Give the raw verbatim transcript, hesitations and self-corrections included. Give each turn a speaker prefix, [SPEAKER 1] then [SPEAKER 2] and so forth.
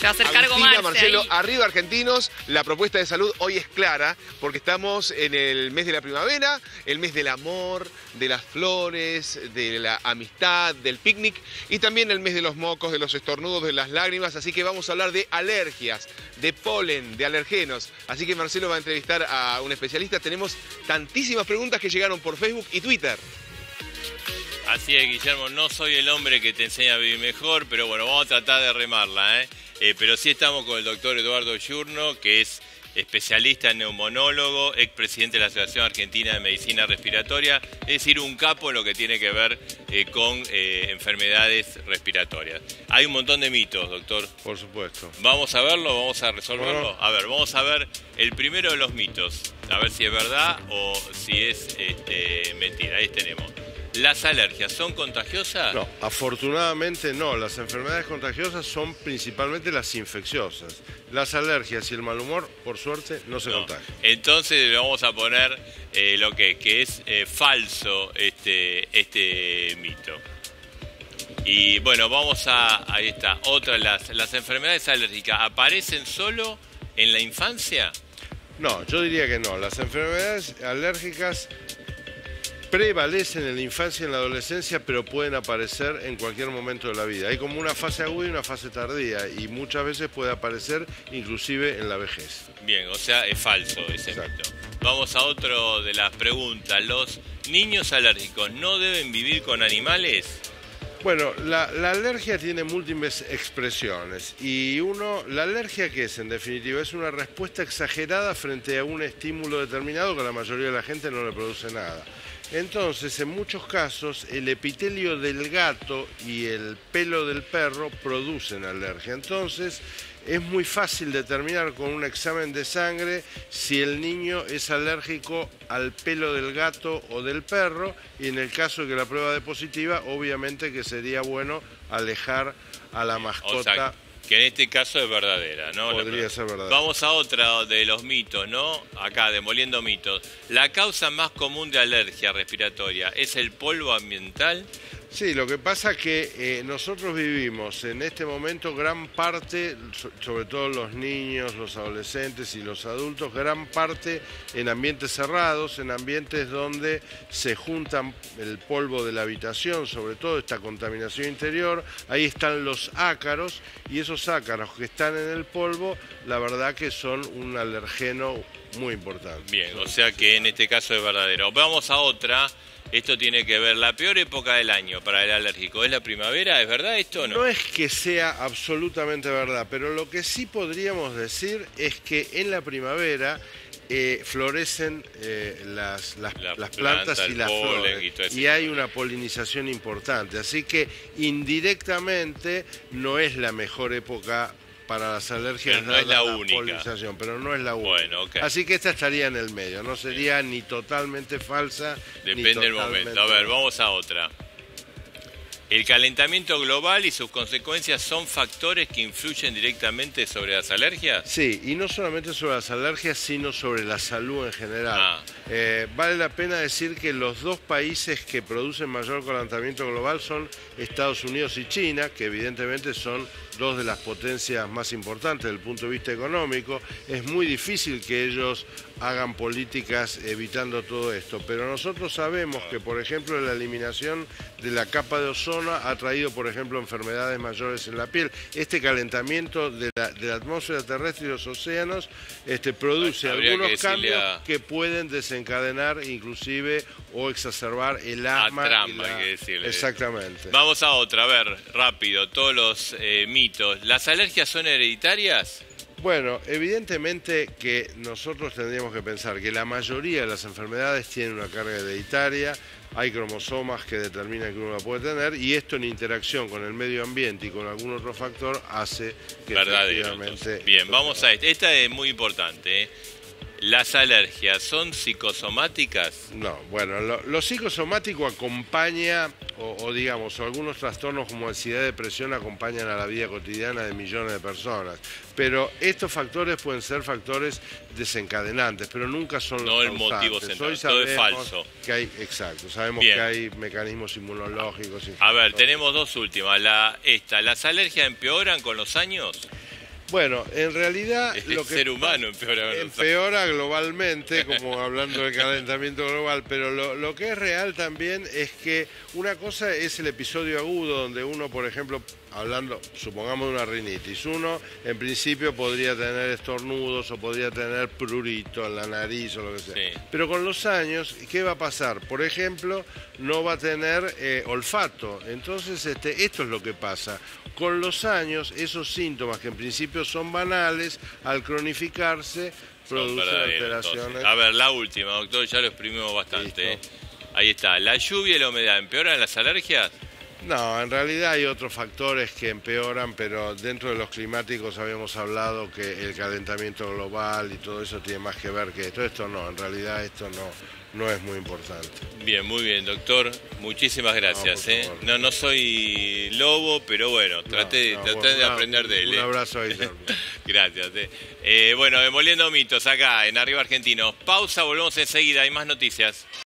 [SPEAKER 1] va a hacer cargo
[SPEAKER 2] Agustina,
[SPEAKER 1] Marce
[SPEAKER 2] Marcelo,
[SPEAKER 1] ahí.
[SPEAKER 2] arriba argentinos. La propuesta de salud hoy es clara porque estamos en el mes de la primavera, el mes del amor, de las flores, de la amistad, del picnic y también el mes de los mocos, de los estornudos, de las lágrimas. Así que vamos a hablar de alergias, de polen, de alergenos. Así que Marcelo va a entrevistar a un especialista. Tenemos tantísimas preguntas que llegaron por Facebook y Twitter.
[SPEAKER 3] Así es, Guillermo, no soy el hombre que te enseña a vivir mejor, pero bueno, vamos a tratar de remarla, ¿eh? Eh, pero sí estamos con el doctor Eduardo Giurno, que es especialista en neumonólogo, expresidente de la Asociación Argentina de Medicina Respiratoria, es decir, un capo en lo que tiene que ver eh, con eh, enfermedades respiratorias. Hay un montón de mitos, doctor.
[SPEAKER 4] Por supuesto.
[SPEAKER 3] ¿Vamos a verlo? ¿Vamos a resolverlo?
[SPEAKER 4] Bueno.
[SPEAKER 3] A ver, vamos a ver el primero de los mitos, a ver si es verdad o si es este, mentira. Ahí tenemos. ¿Las alergias son contagiosas?
[SPEAKER 4] No, afortunadamente no. Las enfermedades contagiosas son principalmente las infecciosas. Las alergias y el mal humor, por suerte, no se
[SPEAKER 3] No.
[SPEAKER 4] contagian.
[SPEAKER 3] Entonces le vamos a poner eh, lo que, que es eh, falso este, este mito. Y bueno, vamos a... Ahí está. Otra, las, las enfermedades alérgicas, ¿aparecen solo en la infancia?
[SPEAKER 4] No, yo diría que no. Las enfermedades alérgicas prevalecen en la infancia y en la adolescencia, pero pueden aparecer en cualquier momento de la vida. Hay como una fase aguda y una fase tardía, y muchas veces puede aparecer inclusive en la vejez.
[SPEAKER 3] Bien, o sea, es falso ese
[SPEAKER 4] Exacto.
[SPEAKER 3] mito. Vamos a otro de las preguntas. ¿Los niños alérgicos no deben vivir con animales?
[SPEAKER 4] Bueno, la, la alergia tiene múltiples expresiones y uno, la alergia ¿qué es en definitiva? Es una respuesta exagerada frente a un estímulo determinado que a la mayoría de la gente no le produce nada. Entonces, en muchos casos, el epitelio del gato y el pelo del perro producen alergia. Entonces, es muy fácil determinar con un examen de sangre si el niño es alérgico al pelo del gato o del perro, y en el caso de que la prueba dé positiva, obviamente que sería bueno alejar a la mascota.
[SPEAKER 3] O sea, que en este caso es verdadera, ¿no?
[SPEAKER 4] Podría ser verdadera.
[SPEAKER 3] Vamos a otra de los mitos, ¿no? Acá, demoliendo mitos. ¿La causa más común de alergia respiratoria es el polvo ambiental?
[SPEAKER 4] Sí, lo que pasa es que eh, nosotros vivimos en este momento gran parte, so- sobre todo los niños, los adolescentes y los adultos, gran parte en ambientes cerrados, en ambientes donde se juntan el polvo de la habitación, sobre todo esta contaminación interior. Ahí están los ácaros, y esos ácaros que están en el polvo, la verdad que son un alergeno muy importante.
[SPEAKER 3] Bien, o sea que en este caso es verdadero. Vamos a otra. Esto tiene que ver, la peor época del año para el alérgico, ¿es la primavera? ¿Es verdad esto o no?
[SPEAKER 4] No es que sea absolutamente verdad, pero lo que sí podríamos decir es que en la primavera eh, florecen eh, las, las,
[SPEAKER 3] La
[SPEAKER 4] las
[SPEAKER 3] planta,
[SPEAKER 4] plantas y
[SPEAKER 3] el
[SPEAKER 4] las
[SPEAKER 3] polen
[SPEAKER 4] flores,
[SPEAKER 3] y todo ese
[SPEAKER 4] y hay
[SPEAKER 3] tipo de
[SPEAKER 4] una polinización importante, así que indirectamente no es la mejor época para las alergias,
[SPEAKER 3] Pero no es
[SPEAKER 4] dada
[SPEAKER 3] la única.
[SPEAKER 4] polinización, pero no es la única.
[SPEAKER 3] Bueno, ok.
[SPEAKER 4] Así que esta estaría en el medio, no sería ni totalmente falsa, ni
[SPEAKER 3] Depende del
[SPEAKER 4] totalmente
[SPEAKER 3] momento. A ver,
[SPEAKER 4] no.
[SPEAKER 3] vamos a otra. ¿El calentamiento global y sus consecuencias son factores que influyen directamente sobre las alergias?
[SPEAKER 4] Sí, y no solamente sobre las alergias, sino sobre la salud en general.
[SPEAKER 3] Ah.
[SPEAKER 4] Eh, vale la pena decir que los dos países que producen mayor calentamiento global son Estados Unidos y China, que evidentemente son dos de las potencias más importantes desde el punto de vista económico. Es muy difícil que ellos hagan políticas evitando todo esto, pero nosotros sabemos que, por ejemplo, la eliminación de la capa de ozono ha traído, por ejemplo, enfermedades mayores en la piel. Este calentamiento de la, de la atmósfera terrestre y los océanos este, produce
[SPEAKER 3] Habría
[SPEAKER 4] algunos
[SPEAKER 3] que decirle
[SPEAKER 4] cambios
[SPEAKER 3] a-
[SPEAKER 4] que pueden desencadenar inclusive o exacerbar el
[SPEAKER 3] A
[SPEAKER 4] asma.
[SPEAKER 3] Trump,
[SPEAKER 4] y la-
[SPEAKER 3] hay que decirle.
[SPEAKER 4] Exactamente.
[SPEAKER 3] Vamos a otra, a ver, rápido, todos los eh, mitos. ¿Las alergias son hereditarias?
[SPEAKER 4] Bueno, evidentemente que nosotros tendríamos que pensar que la mayoría de las enfermedades tienen una carga hereditaria, hay cromosomas que determinan que uno la puede tener, y esto en interacción con el medio ambiente y con algún otro factor hace que
[SPEAKER 3] Verdadero.
[SPEAKER 4] efectivamente...
[SPEAKER 3] Entonces. Bien, vamos a esta. Esta es muy importante, ¿eh? ¿Las alergias son psicosomáticas?
[SPEAKER 4] No, bueno, lo, lo psicosomático acompaña, o, o digamos, o algunos trastornos como ansiedad y depresión acompañan a la vida cotidiana de millones de personas. Pero estos factores pueden ser factores desencadenantes, pero nunca son los
[SPEAKER 3] No el
[SPEAKER 4] causantes.
[SPEAKER 3] motivo central,
[SPEAKER 4] Hoy
[SPEAKER 3] todo es
[SPEAKER 4] sabemos
[SPEAKER 3] falso.
[SPEAKER 4] Que hay, exacto, sabemos
[SPEAKER 3] Bien.
[SPEAKER 4] que hay mecanismos inmunológicos.
[SPEAKER 3] A ver,
[SPEAKER 4] inflamatorios.
[SPEAKER 3] tenemos dos últimas. La, esta, ¿las alergias empeoran con los años?
[SPEAKER 4] Bueno, en realidad
[SPEAKER 3] El
[SPEAKER 4] lo que
[SPEAKER 3] ser humano empeora. con los
[SPEAKER 4] empeora globalmente, como hablando del calentamiento global, pero lo, lo que es real también es que una cosa es el episodio agudo, donde uno, por ejemplo, hablando, supongamos de una rinitis, uno en principio podría tener estornudos o podría tener prurito en la nariz o lo que sea.
[SPEAKER 3] Sí.
[SPEAKER 4] Pero con los años, ¿qué va a pasar? Por ejemplo, no va a tener eh, olfato. Entonces, este, esto es lo que pasa. Con los años, esos síntomas que en principio son banales, al cronificarse,
[SPEAKER 3] Son
[SPEAKER 4] producen
[SPEAKER 3] verdaderos,
[SPEAKER 4] alteraciones.
[SPEAKER 3] entonces. A ver, la última, doctor, ya lo exprimimos bastante.
[SPEAKER 4] Listo.
[SPEAKER 3] Ahí está. ¿La lluvia y la humedad empeoran las alergias?
[SPEAKER 4] No, en realidad hay otros factores que empeoran, pero dentro de los climáticos habíamos hablado que el calentamiento global y todo eso tiene más que ver que esto. Esto no, en realidad esto no, no es muy importante.
[SPEAKER 3] Bien, muy bien, doctor. Muchísimas gracias.
[SPEAKER 4] por
[SPEAKER 3] ¿eh?
[SPEAKER 4] favor.
[SPEAKER 3] No, no soy lobo, pero bueno, traté,
[SPEAKER 4] No, no,
[SPEAKER 3] traté
[SPEAKER 4] bueno,
[SPEAKER 3] de
[SPEAKER 4] una-
[SPEAKER 3] aprender de él.
[SPEAKER 4] Un
[SPEAKER 3] ¿eh?
[SPEAKER 4] abrazo a Guillermo.
[SPEAKER 3] Gracias. ¿eh? Eh, bueno, demoliendo mitos acá en Arriba Argentinos. Pausa, volvemos enseguida, hay más noticias.